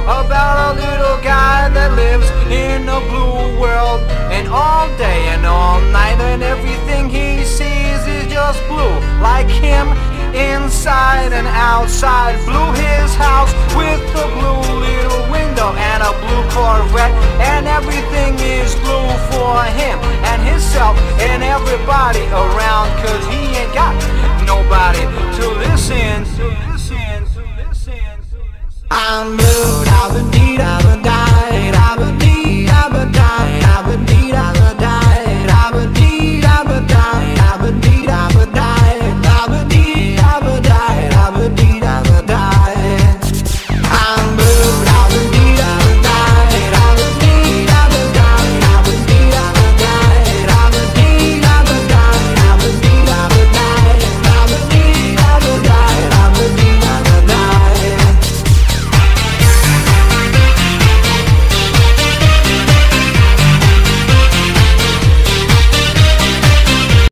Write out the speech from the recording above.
about a little guy that lives in a blue world, and all day and all night, and everything he sees is just blue, like him inside and outside. Blue his house with a blue little window and a blue Corvette, and everything is blue for him and himself and everybody around, 'cause he ain't got nobody to listen. I'm blue, I've need, I've died, I've need, I've died, I've need, I've died, I've need, I've died.